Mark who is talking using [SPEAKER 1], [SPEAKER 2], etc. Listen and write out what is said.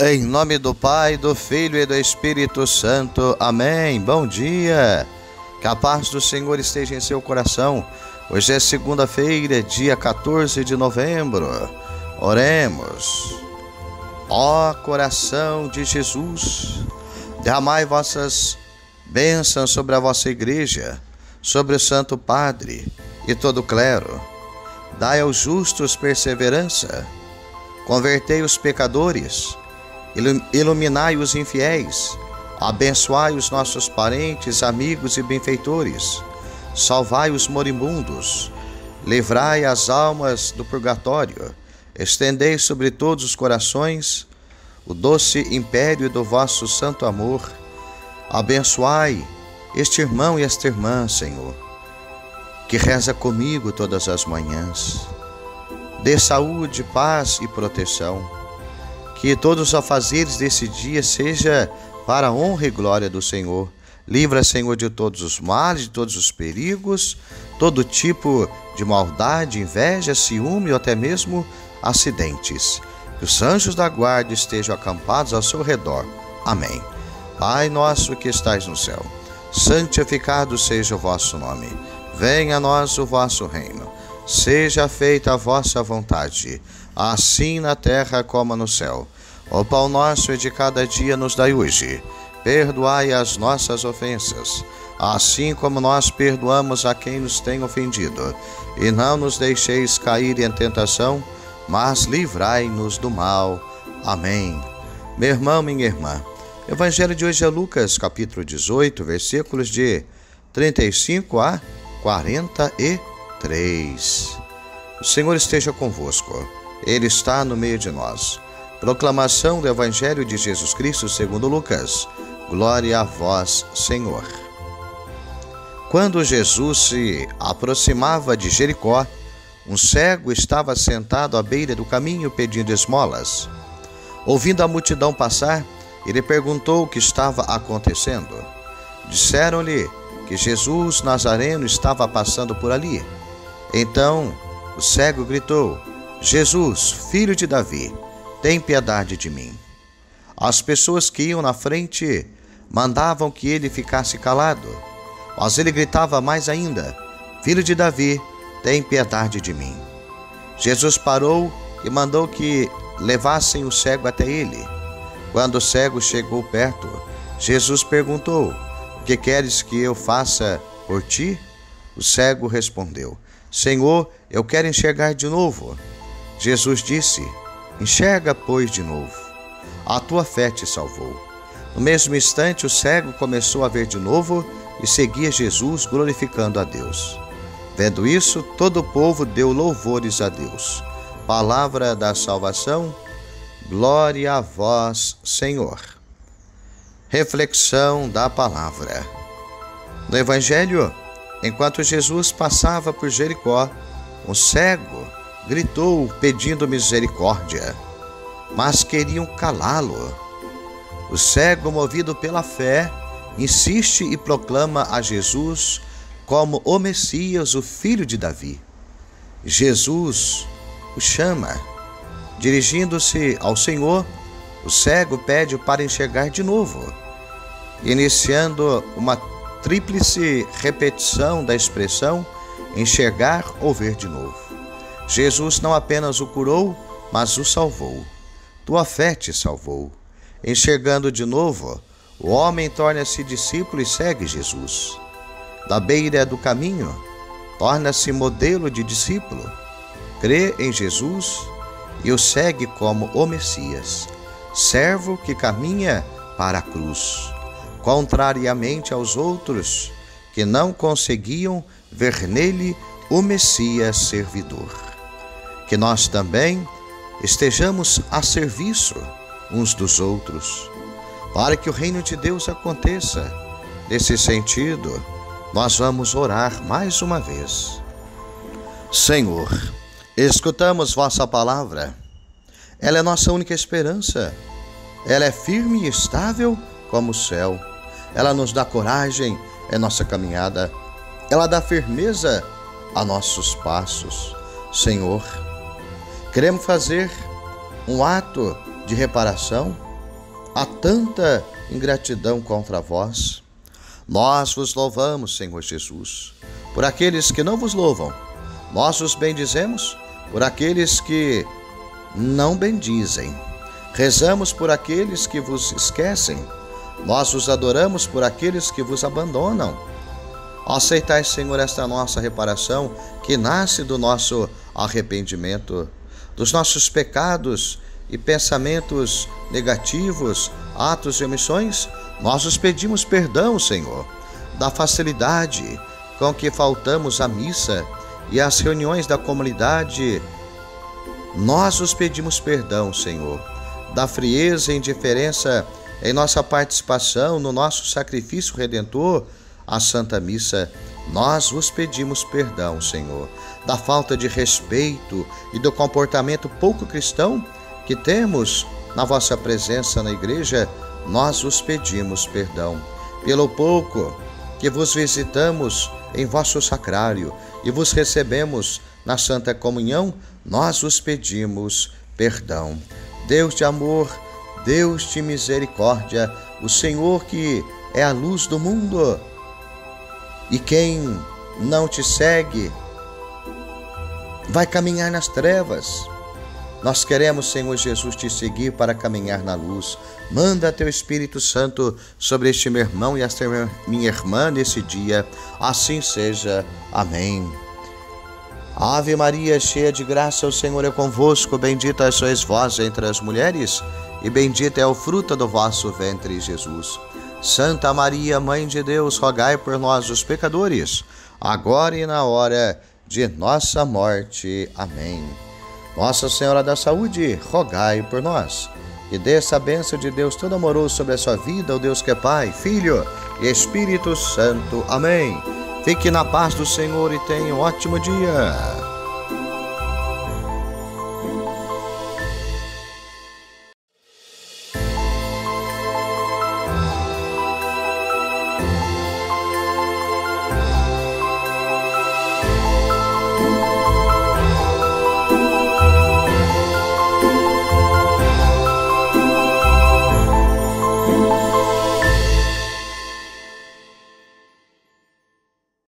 [SPEAKER 1] Em nome do Pai, do Filho e do Espírito Santo. Amém. Bom dia. Que a paz do Senhor esteja em seu coração. Hoje é segunda-feira, dia 14 de novembro. Oremos. Ó coração de Jesus, derramai vossas bênçãos sobre a vossa igreja, sobre o Santo Padre e todo o clero. Dai aos justos perseverança. Convertei os pecadores. Iluminai os infiéis, abençoai os nossos parentes, amigos e benfeitores, salvai os moribundos, livrai as almas do purgatório, estendei sobre todos os corações o doce império do vosso santo amor, abençoai este irmão e esta irmã, Senhor, que reza comigo todas as manhãs, dê saúde, paz e proteção. Que todos os afazeres desse dia seja para a honra e glória do Senhor. Livra, Senhor, de todos os males, de todos os perigos, todo tipo de maldade, inveja, ciúme ou até mesmo acidentes. Que os anjos da guarda estejam acampados ao seu redor. Amém. Pai nosso que estais no céu, santificado seja o vosso nome. Venha a nós o vosso reino. Seja feita a vossa vontade, assim na terra como no céu. O pão nosso de cada dia nos dai hoje. Perdoai as nossas ofensas, assim como nós perdoamos a quem nos tem ofendido. E não nos deixeis cair em tentação, mas livrai-nos do mal. Amém. Meu irmão, minha irmã, o evangelho de hoje é Lucas, capítulo 18, versículos de 35 a 43. O Senhor esteja convosco. Ele está no meio de nós. Proclamação do Evangelho de Jesus Cristo segundo Lucas. Glória a vós, Senhor. Quando Jesus se aproximava de Jericó, um cego estava sentado à beira do caminho pedindo esmolas. Ouvindo a multidão passar, ele perguntou o que estava acontecendo. Disseram-lhe que Jesus Nazareno estava passando por ali. Então o cego gritou: Jesus, filho de Davi, tem piedade de mim. As pessoas que iam na frente mandavam que ele ficasse calado, mas ele gritava mais ainda: Filho de Davi, tem piedade de mim. Jesus parou e mandou que levassem o cego até ele. Quando o cego chegou perto, Jesus perguntou: O que queres que eu faça por ti? O cego respondeu: Senhor, eu quero enxergar de novo. Jesus disse: Enxerga, pois, de novo. A tua fé te salvou. No mesmo instante, o cego começou a ver de novo e seguia Jesus, glorificando a Deus. Vendo isso, todo o povo deu louvores a Deus. Palavra da salvação. Glória a vós, Senhor. Reflexão da palavra. No Evangelho, enquanto Jesus passava por Jericó, um cego gritou pedindo misericórdia, mas queriam calá-lo. O cego, movido pela fé, insiste e proclama a Jesus como o Messias, o filho de Davi. Jesus o chama. Dirigindo-se ao Senhor, o cego pede para enxergar de novo, iniciando uma tríplice repetição da expressão enxergar ou ver de novo. Jesus não apenas o curou, mas o salvou. Tua fé te salvou. Enxergando de novo, o homem torna-se discípulo e segue Jesus. Da beira do caminho, torna-se modelo de discípulo. Crê em Jesus e o segue como o Messias, servo que caminha para a cruz, contrariamente aos outros que não conseguiam ver nele o Messias servidor. Que nós também estejamos a serviço uns dos outros, para que o reino de Deus aconteça. Nesse sentido, nós vamos orar mais uma vez. Senhor, escutamos vossa palavra. Ela é nossa única esperança. Ela é firme e estável como o céu. Ela nos dá coragem em nossa caminhada. Ela dá firmeza a nossos passos. Senhor, queremos fazer um ato de reparação há tanta ingratidão contra vós. Nós vos louvamos, Senhor Jesus, por aqueles que não vos louvam. Nós os bendizemos por aqueles que não bendizem. Rezamos por aqueles que vos esquecem. Nós os adoramos por aqueles que vos abandonam. Aceitai, Senhor, esta nossa reparação que nasce do nosso arrependimento, dos nossos pecados e pensamentos negativos, atos e omissões. Nós os pedimos perdão, Senhor, da facilidade com que faltamos à missa e às reuniões da comunidade. Nós os pedimos perdão, Senhor, da frieza e indiferença em nossa participação no nosso sacrifício redentor, a Santa Missa. Nós vos pedimos perdão, Senhor, da falta de respeito e do comportamento pouco cristão que temos na vossa presença na igreja. Nós vos pedimos perdão pelo pouco que vos visitamos em vosso sacrário e vos recebemos na Santa Comunhão. Nós vos pedimos perdão. Deus de amor, Deus de misericórdia, o Senhor que é a luz do mundo, e quem não te segue vai caminhar nas trevas. Nós queremos, Senhor Jesus, te seguir para caminhar na luz. Manda teu Espírito Santo sobre este meu irmão e esta minha irmã nesse dia. Assim seja. Amém. Ave Maria, cheia de graça, o Senhor é convosco. Bendita sois vós entre as mulheres, e bendito é o fruto do vosso ventre, Jesus. Santa Maria, Mãe de Deus, rogai por nós, os pecadores, agora e na hora de nossa morte. Amém. Nossa Senhora da Saúde, rogai por nós. E desça a bênção de Deus todo amoroso sobre a sua vida, o Deus que é Pai, Filho e Espírito Santo. Amém. Fique na paz do Senhor e tenha um ótimo dia.